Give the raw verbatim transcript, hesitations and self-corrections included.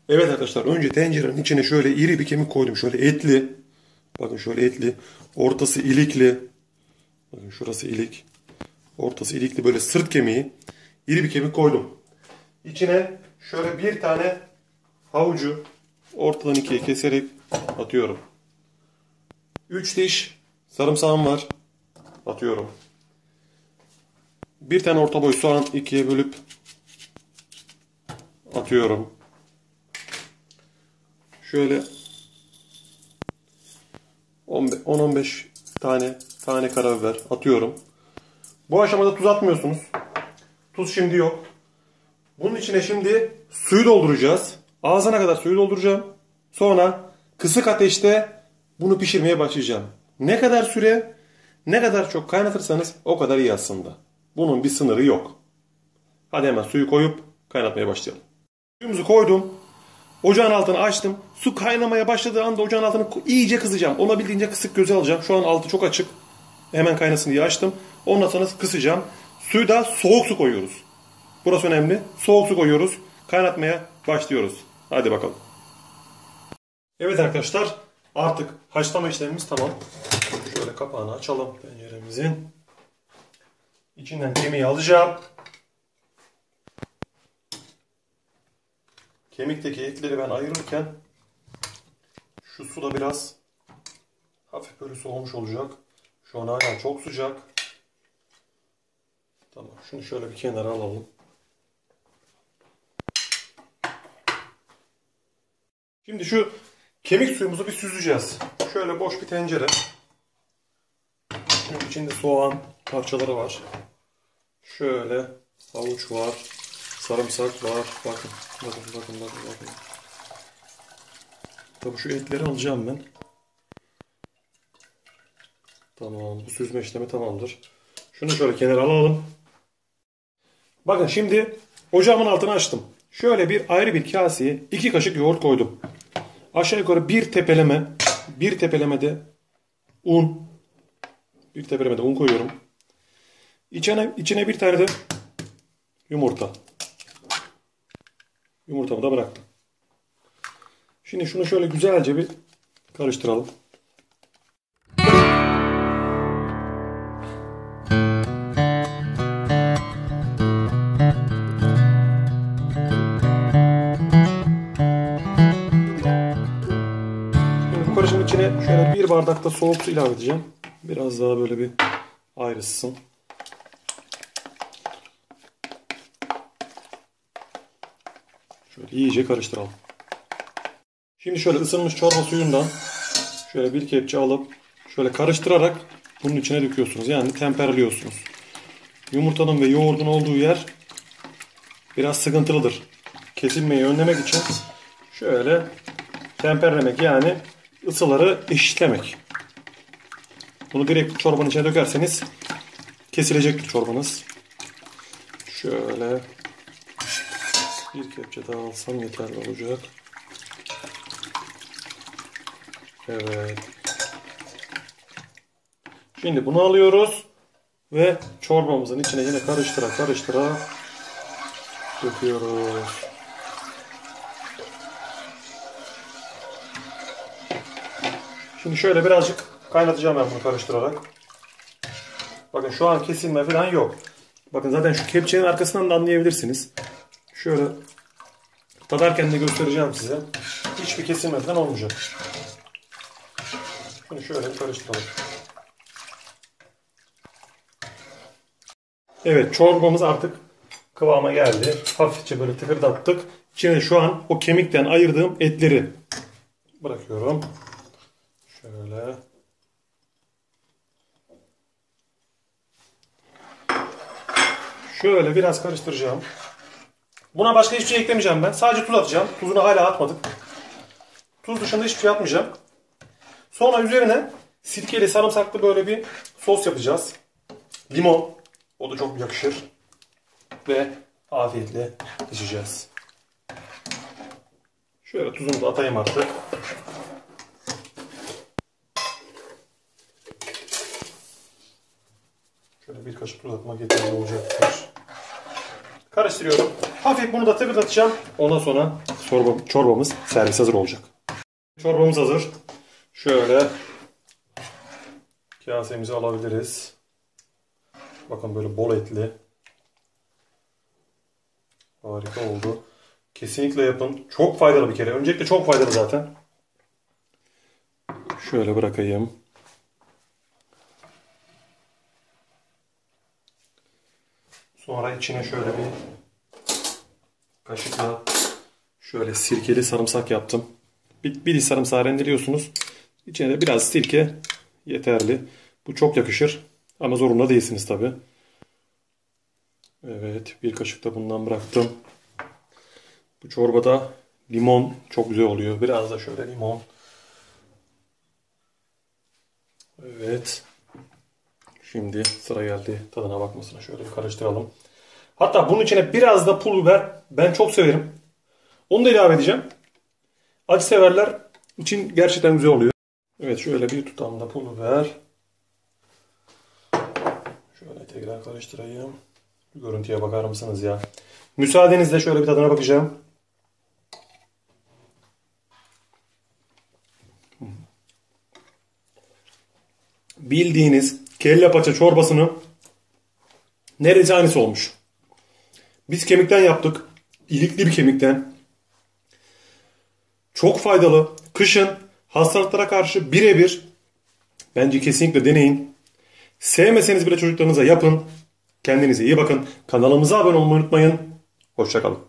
Evet arkadaşlar, önce tencerenin içine şöyle iri bir kemik koydum. Şöyle etli. Bakın şöyle etli. Ortası ilikli. Bakın şurası ilik. Ortası ilikli, böyle sırt kemiği. İri bir kemik koydum. İçine şöyle bir tane havucu ortadan ikiye keserek atıyorum. üç diş sarımsağım var. Atıyorum. Bir tane orta boy soğan ikiye bölüp atıyorum. Şöyle on on beş tane tane karabiber atıyorum. Bu aşamada tuz atmıyorsunuz. Tuz şimdi yok. Bunun içine şimdi suyu dolduracağız. Ağzına kadar suyu dolduracağım. Sonra kısık ateşte bunu pişirmeye başlayacağım. Ne kadar süre, ne kadar çok kaynatırsanız o kadar iyi aslında. Bunun bir sınırı yok. Hadi hemen suyu koyup kaynatmaya başlayalım. Suyumuzu koydum. Ocağın altını açtım. Su kaynamaya başladığı anda ocağın altını iyice kısacağım. Olabildiğince kısık göze alacağım. Şu an altı çok açık. Hemen kaynasın diye açtım. Ondan sonra kısacağım. Suyu da soğuk su koyuyoruz. Burası önemli. Soğuk su koyuyoruz. Kaynatmaya başlıyoruz. Hadi bakalım. Evet arkadaşlar. Artık haşlama işlemimiz tamam. Şöyle kapağını açalım tenceremizin. İçinden kemiği alacağım. Kemikteki etleri ben ayırırken şu su da biraz hafif böyle soğumuş olacak. Şu an hala çok sıcak. Tamam. Şunu şöyle bir kenara alalım. Şimdi şu kemik suyumuzu bir süzeceğiz. Şöyle boş bir tencere. Bunun içinde soğan parçaları var. Şöyle havuç var. Sarımsak var. Bakın. Bakın bakın bakın bakın. Tabii şu etleri alacağım ben. Tamam. Bu süzme işlemi tamamdır. Şunu şöyle kenara alalım. Bakın şimdi ocağımın altını açtım. Şöyle bir ayrı bir kaseye iki kaşık yoğurt koydum. Aşağı yukarı bir tepeleme, bir tepelemede un, bir tepelemede un koyuyorum. İçine, içine bir tane de yumurta. Yumurtamı da bıraktım. Şimdi şunu şöyle güzelce bir karıştıralım. Karışımın içine şöyle bir bardak da soğuk su ilave edeceğim. Biraz daha böyle bir ayrışsın. Şöyle iyice karıştıralım. Şimdi şöyle ısınmış çorba suyundan şöyle bir kepçe alıp şöyle karıştırarak bunun içine döküyorsunuz. Yani temperliyorsunuz. Yumurtanın ve yoğurdun olduğu yer biraz sıkıntılıdır. Kesilmeyi önlemek için şöyle temperlemek, yani ısıları eşitlemek. Bunu direkt çorbanın içine dökerseniz kesilecektir çorbanız. Şöyle bir kepçe daha alsam yeterli olacak. Evet. Şimdi bunu alıyoruz ve çorbamızın içine yine karıştıra karıştıra döküyoruz. Şimdi şöyle birazcık kaynatacağım ben bunu karıştırarak. Bakın şu an kesilme falan yok. Bakın zaten şu kepçenin arkasından da anlayabilirsiniz. Şöyle tadarken de göstereceğim size. Hiçbir kesilme falan olmayacak. Şunu şöyle karıştıralım. Evet, çorbamız artık kıvama geldi. Hafifçe böyle tıkırdattık. İçine şu an o kemikten ayırdığım etleri bırakıyorum. Şöyle. Şöyle biraz karıştıracağım. Buna başka hiçbir şey eklemeyeceğim ben. Sadece tuz atacağım. Tuzunu hala atmadık. Tuz dışında hiçbir şey atmayacağım. Sonra üzerine sirkeli sarımsaklı böyle bir sos yapacağız. Limon. O da çok yakışır. Ve afiyetle içeceğiz. Şöyle tuzunu da atayım artık. Şöyle bir kaşık tuz atmak yeterli olacaktır. Karıştırıyorum. Hafif bunu da tıkırdatacağım. Ondan sonra çorba, çorbamız servis hazır olacak. Çorbamız hazır. Şöyle kasemizi alabiliriz. Bakın böyle bol etli. Harika oldu. Kesinlikle yapın. Çok faydalı bir kere. Öncelikle çok faydalı zaten. Şöyle bırakayım. Sonra içine şöyle bir kaşıkla şöyle sirkeli sarımsak yaptım. Bir, bir diş sarımsağı rendeliyorsunuz. İçine de biraz sirke yeterli. Bu çok yakışır. Ama zorunda değilsiniz tabi. Evet, bir kaşık da bundan bıraktım. Bu çorbada limon çok güzel oluyor. Biraz da şöyle limon. Evet. Şimdi sıra geldi tadına bakmasına. Şöyle bir karıştıralım. Hatta bunun içine biraz da pul biber ben çok severim. Onu da ilave edeceğim. Acı severler için gerçekten güzel oluyor. Evet, şöyle bir tutam da pul biber. Şöyle tekrar karıştırayım. Görüntüye bakar mısınız ya? Müsaadenizle şöyle bir tadına bakacağım. Bildiğiniz kelle paça çorbasının neredeyse aynısı olmuş. Biz kemikten yaptık. İlikli bir kemikten. Çok faydalı. Kışın hastalıklara karşı birebir. Bence kesinlikle deneyin. Sevmeseniz bile çocuklarınıza yapın. Kendinize iyi bakın. Kanalımıza abone olmayı unutmayın. Hoşça kalın.